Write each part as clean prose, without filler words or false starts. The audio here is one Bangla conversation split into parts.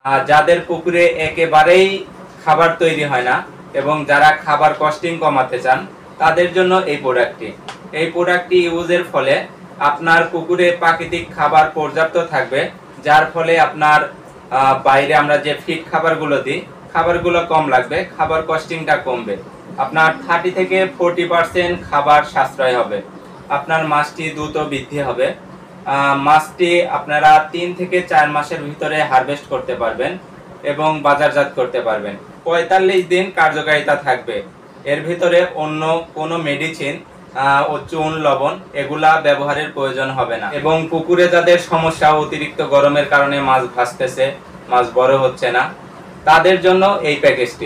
যাদের পুকুরে একেবারেই খাবার তৈরি হয় না এবং যারা খাবার কস্টিং কমাতে চান তাদের জন্য এই প্রোডাক্টটি ইউজের ফলে আপনার পুকুরে প্রাকৃতিক খাবার পর্যাপ্ত থাকবে, যার ফলে আপনার বাইরে আমরা যে ফিড খাবারগুলো দিই খাবারগুলো কম লাগবে, খাবার কস্টিংটা কমবে, আপনার 30 থেকে 40% খাবার সাশ্রয় হবে, আপনার মাছটি দ্রুত বৃদ্ধি হবে। মাছটি আপনারা 3 থেকে 4 মাসের ভিতরে হারভেস্ট করতে পারবেন এবং বাজারজাত করতে পারবেন। 45 দিন কার্যকারিতা থাকবে। এর ভিতরে অন্য কোনো মেডিসিন ও চুন লবণ এগুলা ব্যবহারের প্রয়োজন হবে না। এবং পুকুরে যাদের সমস্যা, অতিরিক্ত গরমের কারণে মাছ ভাসতেছে, মাছ বড় হচ্ছে না, তাদের জন্য এই প্যাকেজটি।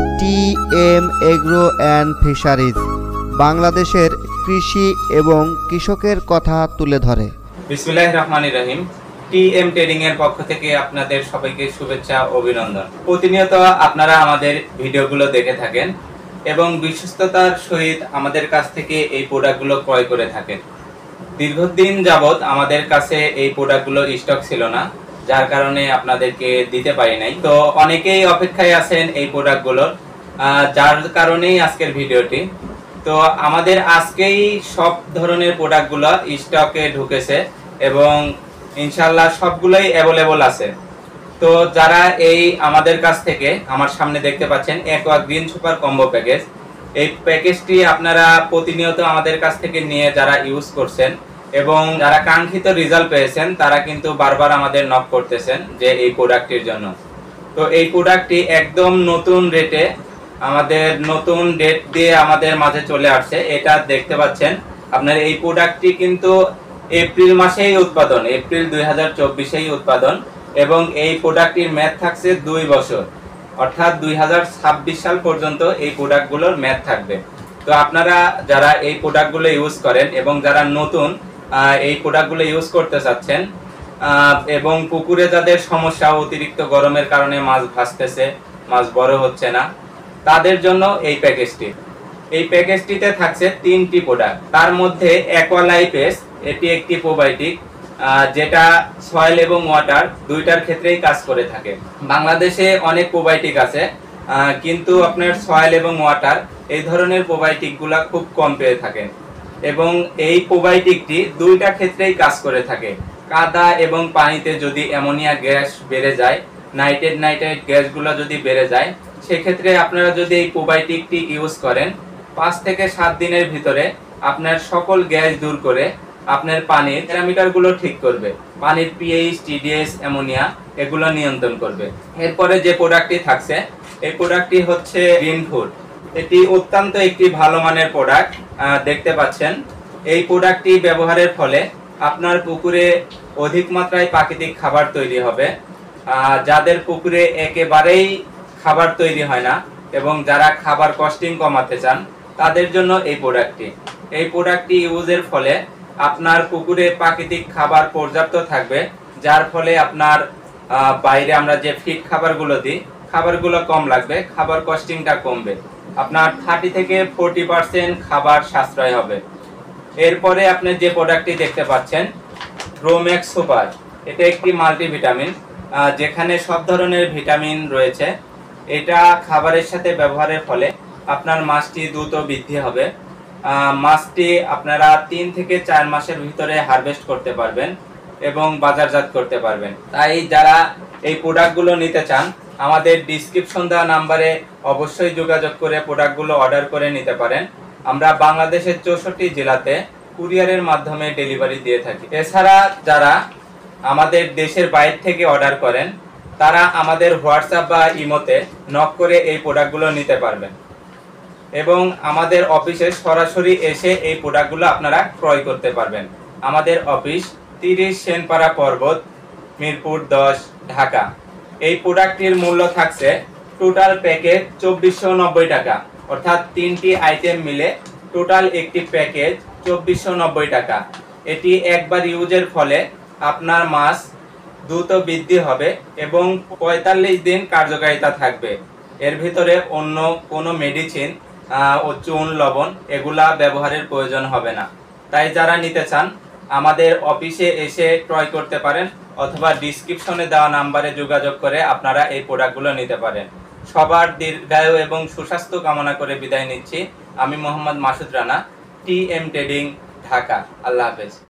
টিএম এগ্রো অ্যান্ড ফিশারিজ বাংলাদেশের কৃষি এবং কৃষকের কথা তুলে ধরে। বিসমিল্লাহির রহমানির রহিম। টিএম ট্রেডিং এর পক্ষ থেকে আপনাদের সবাইকে শুভেচ্ছা, অভিনন্দন। প্রতিনিয়ত আপনারা আমাদের ভিডিওগুলো দেখে থাকেন এবং বিশ্বস্ততার সহিত আমাদের কাছ থেকে এই প্রোডাক্টগুলো ক্রয় করে থাকেন। দীর্ঘদিন যাবত আমাদের কাছে এই প্রোডাক্টগুলো স্টক ছিল না, যার কারণে আপনাদেরকে দিতে পারি নাই। তো অনেকেই অপেক্ষায় আছেন এই প্রোডাক্টগুলোর, যার কারণেই আজকের ভিডিওটি। তো আমাদের আজকেই সব ধরনের প্রোডাক্টগুলো স্টকে ঢুকেছে এবং ইনশাল্লাহ সবগুলোই অ্যাভেলেবল আছে। তো যারা এই আমাদের কাছ থেকে আমার সামনে দেখতে পাচ্ছেন aqua green super combo package, এই প্যাকেজটি আপনারা প্রতিনিয়ত আমাদের কাছ থেকে নিয়ে যারা ইউজ করছেন এবং যারা কাঙ্ক্ষিত রেজাল্ট পেয়েছেন তারা কিন্তু বারবার আমাদের নক করতেছেন যে এই প্রোডাক্টটির জন্য। তো এই প্রোডাক্টটি একদম নতুন রেটে, আমাদের নতুন ডেট দিয়ে আমাদের মাঝে চলে আসছে। এটা দেখতে পাচ্ছেন আপনার এই প্রোডাক্টটি কিন্তু এপ্রিল মাসেই উৎপাদন, এপ্রিল 2024-এই উৎপাদন এবং এই প্রোডাক্টটির মেয়াদ থাকছে 2 বছর, অর্থাৎ 2026 সাল পর্যন্ত এই প্রোডাক্টগুলোর মেয়াদ থাকবে। তো আপনারা যারা এই প্রোডাক্টগুলো ইউজ করেন এবং যারা নতুন এই প্রোডাক্টগুলো ইউজ করতে চাচ্ছেন এবং পুকুরে যাদের সমস্যা, অতিরিক্ত গরমের কারণে মাছ ভাসতেছে, মাছ বড় হচ্ছে না, তাদের জন্য এই প্যাকেজটি। এই প্যাকেজটিতে থাকছে 3টি প্রোডাক্ট। তার মধ্যে অ্যাকোয়ালাইফেস, এটি একটি প্রোবায়োটিক যেটা সয়েল এবং ওয়াটার দুইটার ক্ষেত্রেই কাজ করে থাকে। বাংলাদেশে অনেক প্রোবায়োটিক আছে, কিন্তু আপনার সয়েল এবং ওয়াটার এই ধরনের প্রোবায়োটিকগুলা খুব কম পেয়ে থাকেন এবং এই প্রোবায়োটিকটি দুইটা ক্ষেত্রেই কাজ করে থাকে। কাদা এবং পানিতে যদি অ্যামোনিয়া গ্যাস বেড়ে যায়, নাইট্রেট গ্যাসগুলো যদি বেড়ে যায়, সেক্ষেত্রে আপনারা যদি এই প্রোবায়োটিকটি ইউজ করেন 5 থেকে 7 দিনের ভিতরে আপনার সকল গ্যাস দূর করে আপনার পানির প্যারামিটারগুলো ঠিক করবে, পানির পিএইচ, টিডিএস, অ্যামোনিয়া এগুলো নিয়ন্ত্রণ করবে। এরপরে যে প্রোডাক্টটি থাকছে এই প্রোডাক্টটি হচ্ছে গ্রিন ফুড। এটি অত্যন্ত একটি ভালো মানের প্রোডাক্ট। দেখতে পাচ্ছেন এই প্রোডাক্টটি ব্যবহারের ফলে আপনার পুকুরে অধিক মাত্রায় প্রাকৃতিক খাবার তৈরি হবে। যাদের পুকুরে একেবারেই খাবার তৈরি হয় না এবং যারা খাবার কস্টিং কমাতে চান তাদের জন্য এই প্রোডাক্টটি ইউজের ফলে আপনার পুকুরে প্রাকৃতিক খাবার পর্যাপ্ত থাকবে, যার ফলে আপনার বাইরে আমরা যে ফিড খাবারগুলো দিই খাবারগুলো কম লাগবে, খাবার কস্টিংটা কমবে, আপনার 30 থেকে 40% খাবার সাশ্রয় হবে। এরপরে আপনি যে প্রোডাক্টটি দেখতে পাচ্ছেন প্রোম্যাক্স সুপার, এটা একটি মাল্টিভিটামিন যেখানে সব ধরনের ভিটামিন রয়েছে। এটা খাবারের সাথে ব্যবহারের ফলে আপনার মাছটি দ্রুত বৃদ্ধি হবে। মাছটি আপনারা 3 থেকে 4 মাসের ভিতরে হারভেস্ট করতে পারবেন এবং বাজারজাত করতে পারবেন। তাই যারা এই প্রোডাক্টগুলো নিতে চান আমাদের ডিসক্রিপশন দেওয়া নাম্বারে অবশ্যই যোগাযোগ করে প্রোডাক্টগুলো অর্ডার করে নিতে পারেন। আমরা বাংলাদেশের 64 জেলাতে কুরিয়ারের মাধ্যমে ডেলিভারি দিয়ে থাকি। এছাড়া যারা আমাদের দেশের বাইরে থেকে অর্ডার করেন তারা আমাদের হোয়াটসঅ্যাপ বা ইমোতে নক করে এই প্রোডাক্টগুলো নিতে পারবেন এবং আমাদের অফিসে সরাসরি এসে এই প্রোডাক্টগুলো আপনারা ক্রয় করতে পারবেন। আমাদের অফিস 30 সেনপাড়া পর্বত, মিরপুর 10, ঢাকা। এই প্রোডাক্টটির মূল্য থাকছে টোটাল প্যাকেজ 2490 টাকা, অর্থাৎ 3টি আইটেম মিলে টোটাল একটি প্যাকেজ 2490 টাকা। এটি একবার ইউজের ফলে আপনার মাছ দ্রুত বৃদ্ধি হবে এবং 45 দিন কার্যকারিতা থাকবে। এর ভিতরে অন্য কোনো মেডিসিন ও চুন লবণ এগুলা ব্যবহারের প্রয়োজন হবে না। তাই যারা নিতে চান আমাদের অফিসে এসে ক্রয় করতে পারেন অথবা ডিসক্রিপশনে দেওয়া নাম্বারে যোগাযোগ করে আপনারা এই প্রোডাক্টগুলো নিতে পারেন। সবার দীর্ঘায়ু এবং সুস্বাস্থ্য কামনা করে বিদায় নিচ্ছি। আমি মোহাম্মদ মাসুদ রানা, টিএম ট্রেডিং, ঢাকা। আল্লাহ হাফেজ।